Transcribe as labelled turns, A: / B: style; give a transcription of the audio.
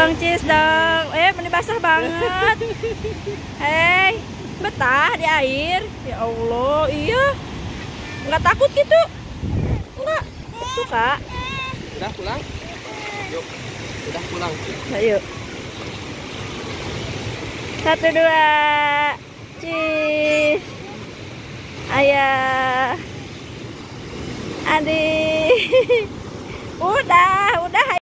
A: Bang Cis dong. Ini basah banget. Hei, betah di air. Ya Allah, iya. Nggak takut gitu? Nggak suka.
B: Udah pulang? Yuk, udah pulang.
A: Ayo. 1, 2, Cis. Ayah. Adi. Udah.